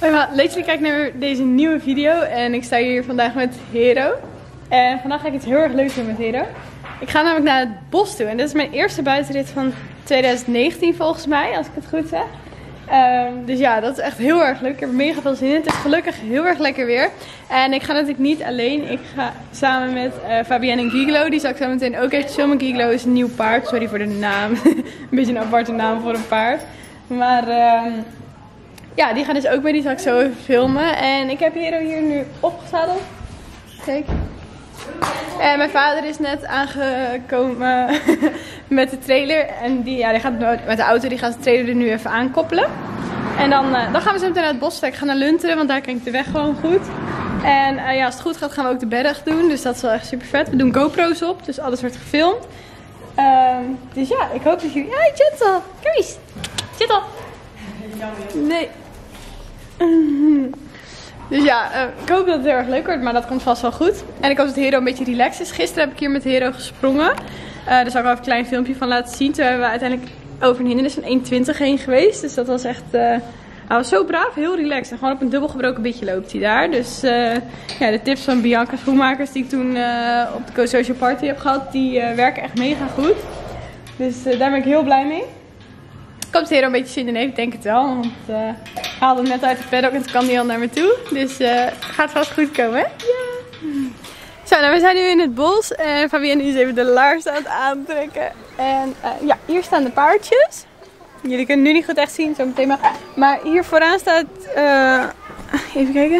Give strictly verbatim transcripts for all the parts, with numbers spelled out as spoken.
Hoi ma, leuk dat je kijkt naar deze nieuwe video en ik sta hier vandaag met Hero. En vandaag ga ik iets heel erg leuks doen met Hero. Ik ga namelijk naar het bos toe en dit is mijn eerste buitenrit van twintig negentien volgens mij, als ik het goed zeg. Um, dus ja, dat is echt heel erg leuk. Ik heb er mega veel zin in. Het is gelukkig heel erg lekker weer. En ik ga natuurlijk niet alleen. Ik ga samen met uh, Fabienne en Giglo. Die zal ik zo meteen ook even filmen. Giglo is een nieuw paard. Sorry voor de naam. Een beetje een aparte naam voor een paard. Maar um, ja, die gaan dus ook mee. Die zal ik zo even filmen. En ik heb Hero hier nu opgezadeld. Kijk. En mijn vader is net aangekomen met de trailer. En die, ja, die gaat met de auto, die gaat de trailer er nu even aankoppelen. En dan, uh, dan gaan we zo meteen naar het bos. Ik ga naar Lunteren, want daar ken ik de weg gewoon goed. En uh, ja, als het goed gaat gaan we ook de berg doen. Dus dat is wel echt super vet. We doen GoPro's op, dus alles wordt gefilmd. Um, dus ja, ik hoop dat jullie... Hey, Gentle! Kom eens! Gentle! Nee. Dus ja, uh, ik hoop dat het heel erg leuk wordt, maar dat komt vast wel goed. En ik hoop dat Hero een beetje relaxed is. Gisteren heb ik hier met Hero gesprongen. Uh, daar zal ik wel even een klein filmpje van laten zien. Toen hebben we uiteindelijk over een hindernis van één twintig heen geweest. Dus dat was echt... Uh, hij was zo braaf, heel relaxed. En gewoon op een dubbel gebroken beetje loopt hij daar. Dus uh, ja, de tips van Bianca Schoenmakers die ik toen uh, op de Go Social Party heb gehad, die uh, werken echt mega goed. Dus uh, daar ben ik heel blij mee. Komt Hero een beetje zin in heeft, ik denk het wel. Want uh, ik haalde hem net uit de paddock en toen kwam hij al naar me toe. Dus uh, gaat vast goed komen, hè? Ja! Zo, nou we zijn nu in het bos en Fabienne is even de laars aan het aantrekken. En uh, ja, hier staan de paardjes. Jullie kunnen nu niet goed echt zien, zo meteen maar. Maar hier vooraan staat, uh, even kijken.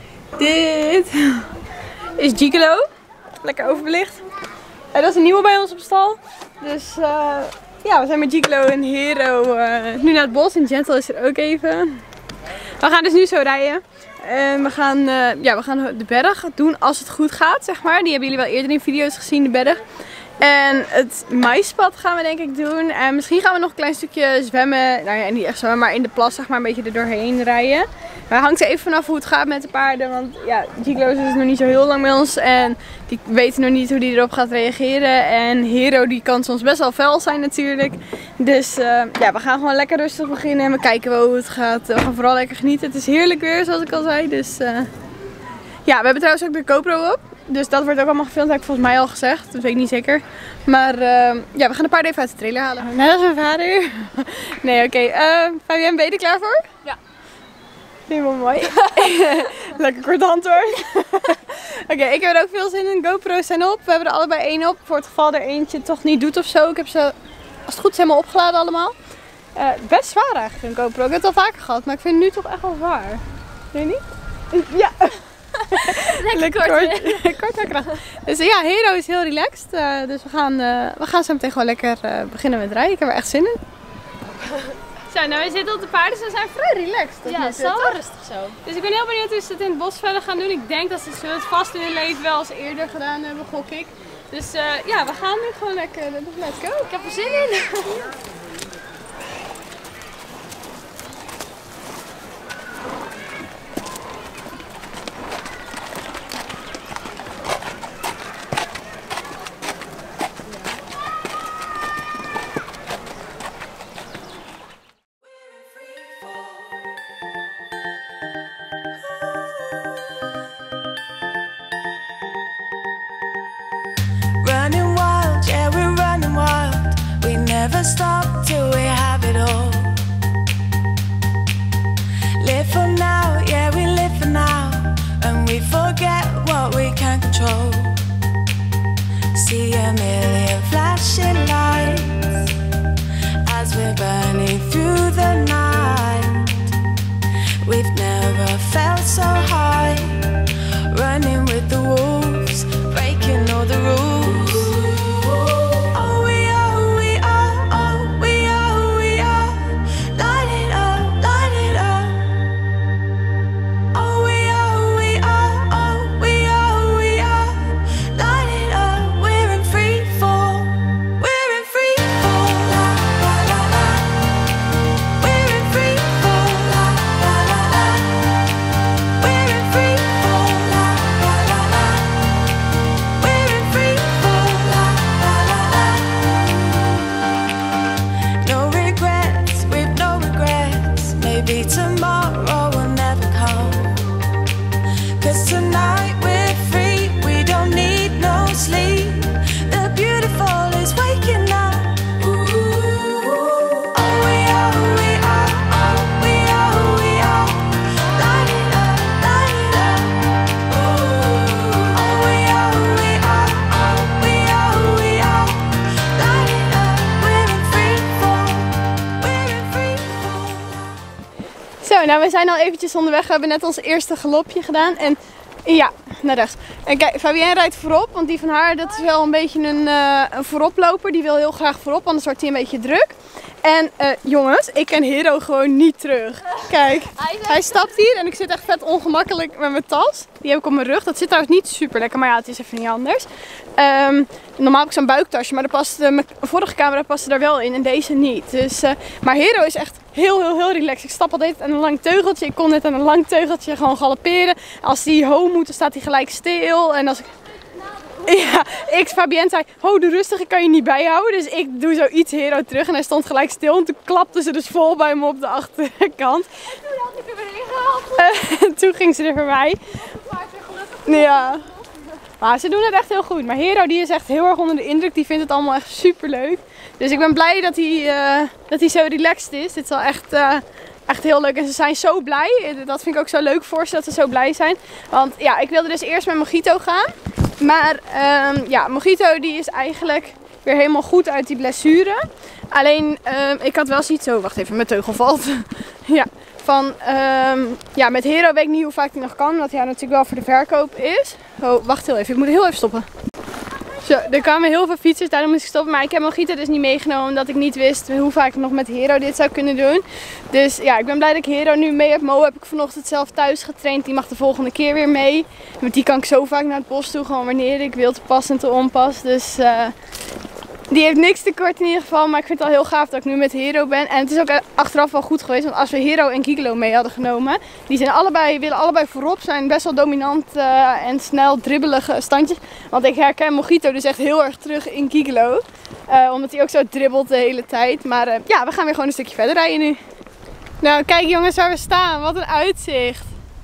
Dit is Gigolo. Lekker overbelicht. Uh, dat is een nieuwe bij ons op stal. Dus... Uh, Ja, we zijn met Gigolo en Hero uh, nu naar het bos en Gentle is er ook even. We gaan dus nu zo rijden. En we gaan, uh, ja, we gaan de berg doen als het goed gaat, zeg maar. Die hebben jullie wel eerder in video's gezien, de berg. En het maispad gaan we denk ik doen. En misschien gaan we nog een klein stukje zwemmen. Nou ja, niet echt zwemmen, maar in de plas zeg maar een beetje er doorheen rijden. Maar hangt er even vanaf hoe het gaat met de paarden. Want ja, Gigolo is dus nog niet zo heel lang bij ons. En die weten nog niet hoe die erop gaat reageren. En Hero die kan soms best wel fel zijn natuurlijk. Dus uh, ja, we gaan gewoon lekker rustig beginnen. En we kijken wel hoe het gaat. We gaan vooral lekker genieten. Het is heerlijk weer zoals ik al zei. Dus uh, ja, we hebben trouwens ook de GoPro op. Dus dat wordt ook allemaal gefilmd, heb ik volgens mij al gezegd. Dat weet ik niet zeker. Maar uh, ja, we gaan de paarden even uit de trailer halen. Net als mijn vader. Nee, oké. Okay. Uh, Fabienne, ben je er klaar voor? Ja. Helemaal mooi. Lekker kort antwoord. Oké, okay, ik heb er ook veel zin in. GoPro's zijn op. We hebben er allebei één op. Voor het geval er eentje toch niet doet of zo. Ik heb ze, als het goed is, helemaal opgeladen allemaal. Uh, best zwaar eigenlijk een GoPro. Ik heb het al vaker gehad, maar ik vind het nu toch echt wel zwaar. Weet je niet? Ja. Lekker, Lekker kort. Kort en krachtig. Dus ja, Hero is heel relaxed. Uh, dus we gaan, uh, we gaan zo meteen gewoon lekker uh, beginnen met rijden. Ik heb er echt zin in. Zo, nou we zitten op de paarden, dus we zijn vrij relaxed. Ja, het is wel rustig zo. Dus ik ben heel benieuwd hoe ze het in het bos verder gaan doen. Ik denk dat ze het vast in hun leven wel eens eerder gedaan hebben, gok ik. Dus uh, ja, we gaan nu gewoon lekker. Let's go. Ik heb er zin in. Running wild, yeah, we're running wild. We never stop till we have it all. Live for now, yeah, we live for now. And we forget what we can't control. See a million flashing lights as we're burning through the night. We've never felt so high, running with the wolves, breaking all the rules. nou we zijn al eventjes onderweg. We hebben net ons eerste galopje gedaan. En ja, naar rechts. En kijk, Fabienne rijdt voorop. Want die van haar, dat is wel een beetje een, uh, een vooroploper. Die wil heel graag voorop, anders wordt hij een beetje druk. En uh, jongens, ik ken Hero gewoon niet terug. Kijk, hij stapt hier en ik zit echt vet ongemakkelijk met mijn tas. Die heb ik op mijn rug. Dat zit trouwens niet super lekker, maar ja, het is even niet anders. Um, normaal heb ik zo'n buiktasje, maar de paste, mijn vorige camera paste daar wel in en deze niet. Dus, uh, maar Hero is echt heel, heel, heel relaxed. Ik stap altijd aan een lang teugeltje. Ik kon net aan een lang teugeltje gewoon galopperen. Als hij ho moet, dan staat hij gelijk stil. En als ik... Ja, ik, Fabienne zei, ho, doe rustig, ik kan je niet bijhouden. Dus ik doe zoiets Hero terug en hij stond gelijk stil. En toen klapte ze dus vol bij me op de achterkant. En toen had ik hem erin gehaald. En toen ging ze er voorbij. Ja. Maar ze doen het echt heel goed. Maar Hero die is echt heel erg onder de indruk. Die vindt het allemaal echt super leuk. Dus ik ben blij dat hij, uh, dat hij zo relaxed is. Dit is wel echt... Uh, Echt heel leuk en ze zijn zo blij. Dat vind ik ook zo leuk voor ze dat ze zo blij zijn. Want ja, ik wilde dus eerst met Mojito gaan. Maar um, ja, Mojito die is eigenlijk weer helemaal goed uit die blessure. Alleen um, ik had wel zoiets zo, wacht even, mijn teugel valt. Ja, van um, ja, met Hero weet ik niet hoe vaak hij nog kan. Omdat hij natuurlijk wel voor de verkoop is. Oh, wacht heel even, ik moet heel even stoppen. Zo, er kwamen heel veel fietsers, daarom moest ik stoppen. Maar ik heb Mojito dus niet meegenomen omdat ik niet wist hoe vaak ik nog met Hero dit zou kunnen doen. Dus ja, ik ben blij dat ik Hero nu mee heb. Mo heb ik vanochtend zelf thuis getraind. Die mag de volgende keer weer mee. Met die kan ik zo vaak naar het bos toe, gewoon wanneer ik wil, te pas en te onpas. Dus uh, die heeft niks tekort in ieder geval. Maar ik vind het al heel gaaf dat ik nu met Hero ben. En het is ook achteraf wel goed geweest. Want als we Hero en Gigolo mee hadden genomen. Die zijn allebei, willen allebei voorop. Zijn best wel dominant uh, en snel dribbelige standjes. Want ik herken Mojito dus echt heel erg terug in Gigolo. Uh, omdat hij ook zo dribbelt de hele tijd. Maar uh, ja, we gaan weer gewoon een stukje verder rijden nu. Nou, kijk jongens waar we staan. Wat een uitzicht.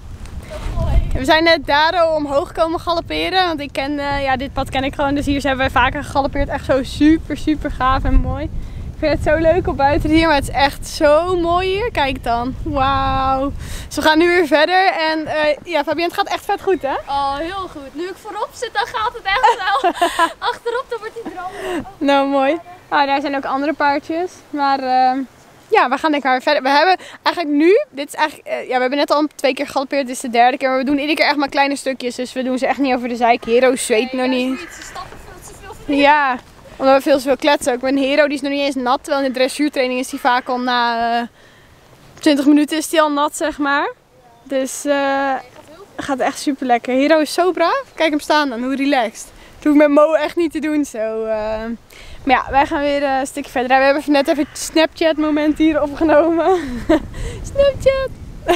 We zijn net daardoor omhoog komen galopperen. Want ik ken, uh, ja, dit pad ken ik gewoon. Dus hier hebben we vaker gegalopeerd. Echt zo super, super gaaf en mooi. Ik vind het zo leuk op buiten hier. Maar het is echt zo mooi hier. Kijk dan. Wauw. Dus we gaan nu weer verder. En uh, ja, Fabienne, het gaat echt vet goed, hè? Oh, heel goed. Nu ik voorop zit, dan gaat het echt wel. Achterop, dan wordt die droom. Oh. Nou, mooi. Nou, daar zijn ook andere paardjes. Maar... Uh, Ja, we gaan denk ik maar verder. We hebben eigenlijk nu, dit is eigenlijk, uh, ja, we hebben net al twee keer gegalopeerd, dit is de derde keer. Maar we doen iedere keer echt maar kleine stukjes, dus we doen ze echt niet over de zijk. Hero zweet nee, nog niet. niet. Ze stappen veel te veel verkeerd. Ja, omdat we veel te veel kletsen ook. Mijn Hero die is nog niet eens nat, terwijl in de dressuurtraining is hij vaak al na uh, twintig minuten is hij al nat, zeg maar. Dus uh, het gaat echt super lekker. Hero is zo braaf. Kijk hem staan dan, hoe relaxed. Dat hoef ik met Mo echt niet te doen zo. Uh, Maar ja, wij gaan weer uh, een stukje verder. We hebben net even het Snapchat moment hier opgenomen. Snapchat!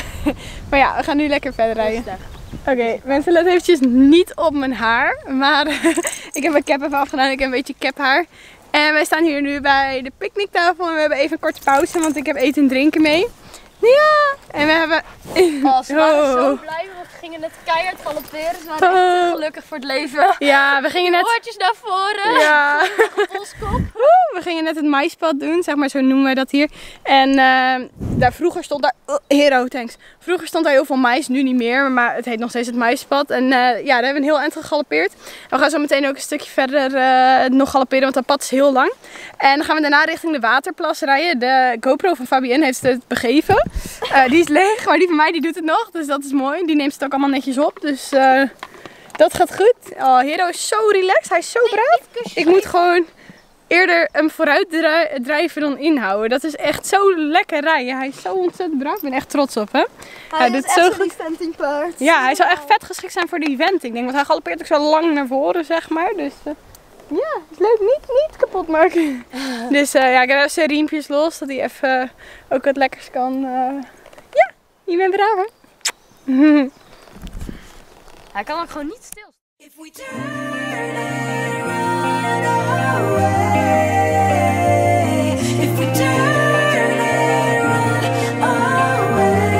Maar ja, we gaan nu lekker verder rijden. Oké, okay, mensen, let eventjes niet op mijn haar. Maar ik heb mijn cap even afgedaan. Ik heb een beetje caphaar. En wij staan hier nu bij de picknicktafel. En we hebben even een korte pauze, want ik heb eten en drinken mee. Ja! En we hebben... Oh, ze waren oh. zo blij, want we gingen net keihard galopperen. Ze waren echt oh. te gelukkig voor het leven. Ja, we gingen net... Oortjes naar voren. Ja. Op ons kop. We gingen net het maispad doen, zeg maar, zo noemen wij dat hier. En uh, daar vroeger stond daar... Oh, Hero, thanks. Vroeger stond daar heel veel mais, nu niet meer. Maar het heet nog steeds het maispad. En uh, ja, daar hebben we een heel eind gegalopeerd. We gaan zo meteen ook een stukje verder uh, nog galopperen, want dat pad is heel lang. En dan gaan we daarna richting de waterplas rijden. De GoPro van Fabienne heeft het begeven. Uh, die is leeg, maar die van mij die doet het nog. Dus dat is mooi. Die neemt het ook allemaal netjes op. Dus uh, dat gaat goed. Oh, Hero is zo relaxed. Hij is zo braaf. Ik moet gewoon eerder hem vooruit drijven dan inhouden. Dat is echt zo lekker rijden. Hij is zo ontzettend braaf. Ik ben echt trots op hem. Hij, hij is doet echt zo zo'n eventingpaard. Ja, hij zou echt vet geschikt zijn voor de eventing. Denk, want hij galoppeert ook zo lang naar voren, zeg maar. Dus uh, ja, is leuk. Niet, niet kapot maken. Dus uh, ja, ik heb even zijn riempjes los. Dat hij even uh, ook wat lekkers kan. Uh, ja, je bent braaf, hè? Hij kan ook gewoon niet stil. If we turn and run away, if we turn and run away.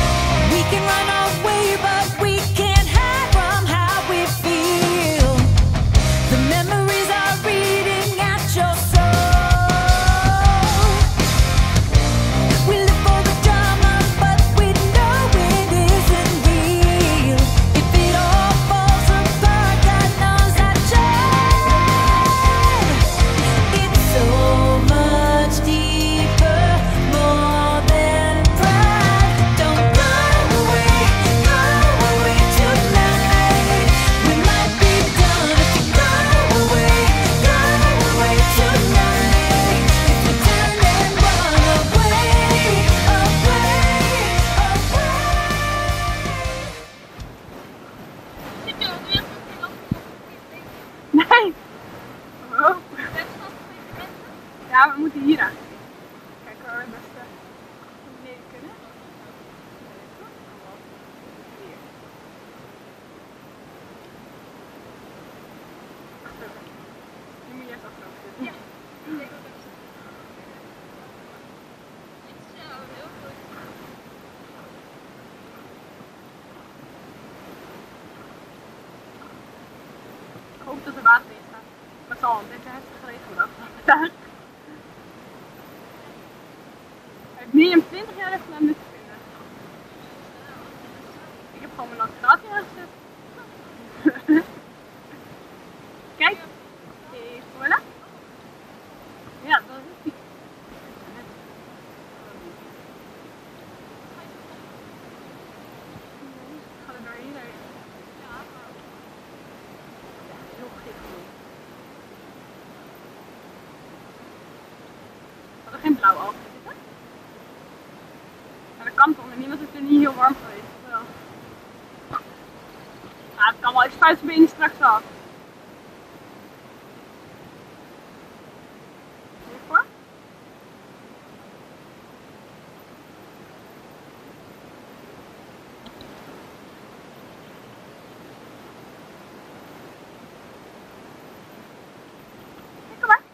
We can run away, but we can't hide from how we feel. niet dat er water in staat. Maar het zal een beetje heftig regenen vandaag. Hij heeft minimum twintig jaar even aan dit te vinden. Ik heb gewoon mijn navigatie aangezet. Kijk. Hey, voilà. Ja, dat is het. Ga er doorheen. Ja, heel gek. We hadden geen blauw algen zitten. Maar dat kan toch, niemand is er niet heel warm geweest. Wel. Ja, het kan wel even spuitbenen straks af. Hiervoor? Kom maar.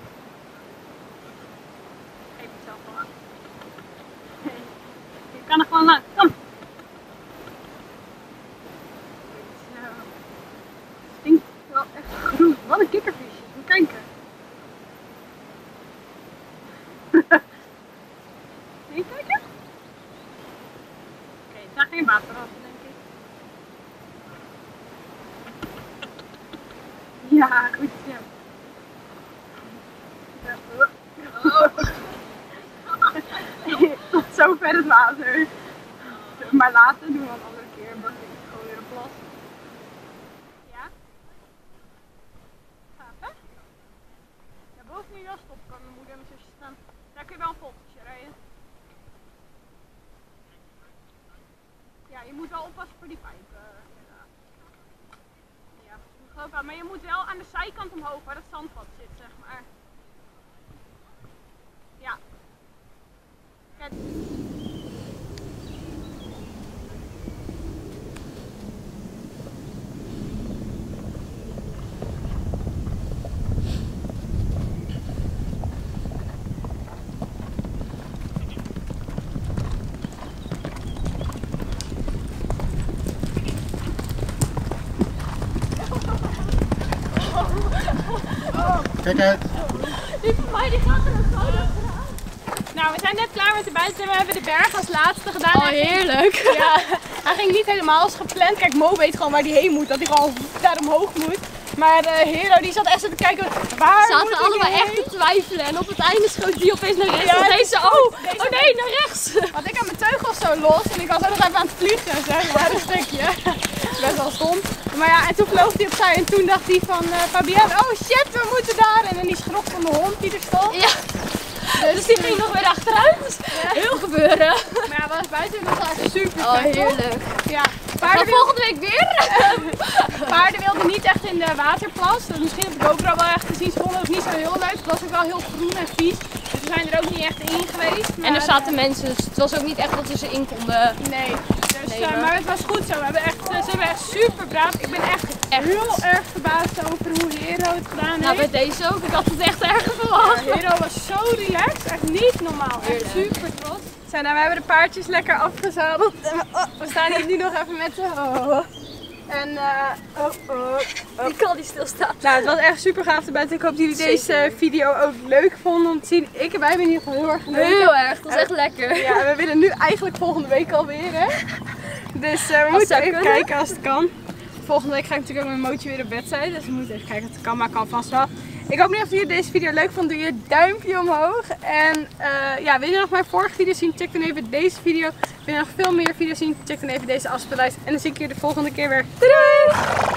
Geef het zelf wel aan. Je kan er gewoon langs. Kom. Zo. Stinkt wel echt groen. Wat een kikkervisje. Moet kijken. Wil je kijken? Oké, het zijn geen waterratten, denk ik. Ja, goed zo. Tot zover het water. Maar later doen we een andere keer, want ik is gewoon weer een plas. Ja? Gaaf, hè? Ja, boven je jas op kan mijn moeder en mijn zusje staan. Daar kun je wel een volgetje rijden. Ja, je moet wel oppassen voor die pijpen. Ja, ik geloof wel. Maar je moet wel aan de zijkant omhoog waar het zandpad zit, zeg maar. Ja. Kijk. Kijk uit! Die van mij die gaat er ook gewoon achteraan. Nou, we zijn net klaar met de buiten. We hebben de berg als laatste gedaan. Oh, heerlijk. Ja, hij ging niet helemaal als gepland. Kijk, Mo weet gewoon waar hij heen moet. Dat hij gewoon daar omhoog moet. Maar de Hero die zat echt zo te kijken. Waar Ze moet zaten ik allebei heen? echt te twijfelen. En op het einde schoot die opeens naar rechts. Ja, en deze, oh, deze- oh nee, naar rechts. Want ik had mijn teugels zo los. En ik was ook nog even aan het vliegen. Zeg maar, een stukje. Best wel stom. Maar ja, en toen vloog hij opzij. En toen dacht hij van uh, Fabienne, oh shit, we moeten daar. En dan die schrok van de hond die er stond. Ja. Dus die ging nog weer achteruit. Dus heel gebeuren. Maar ja, was buiten was wel echt super Oh, vet, toch? heerlijk. Ja, Maar paarden, wil- volgende week weer. paarden wilden niet echt in de waterplas. Dus misschien op de GoPro wel echt te zien. Ze vonden het niet zo heel leuk. Het was ook wel heel groen en vies. Dus we zijn er ook niet echt in geweest. Maar, En er zaten mensen, dus het was ook niet echt dat ze in konden. Nee, dus, Nee, uh, hoor. maar het was goed zo. We hebben echt, uh, ze hebben echt super braaf. Ik ben echt, Echt. heel erg verbaasd over hoe Hero het gedaan Nou, heeft. bij deze ook. Ik had het echt erg verwacht. Ja, Hero was zo relaxed, echt niet normaal. Echt Heerlijk. super trots. Zo, nou, we hebben de paardjes lekker afgezadeld. En we, oh, we staan hier nu nog even met z'n oh. En uh, oh, oh, oh. Ik kan niet stilstaan. Nou, het was echt super gaaf erbij. Ik hoop dat jullie deze Zeker. video ook leuk vonden om te zien. Ik en wij hebben in ieder geval heel erg genoten. Heel erg, dat is echt lekker. Ja, we willen nu eigenlijk volgende week alweer, hè. Dus uh, we moeten zou even kunnen. kijken als het kan. Volgende week ga ik natuurlijk ook met Mootje weer op bed zijn. Dus we moeten even kijken of het kan, maar kan vast wel. Ik hoop niet of jullie deze video leuk vonden. Doe je duimpje omhoog. En uh, ja, wil je nog mijn vorige video zien? Check dan even deze video. Wil je nog veel meer video's zien? Check dan even deze afspeellijst. En dan zie ik je de volgende keer weer. Doei doei!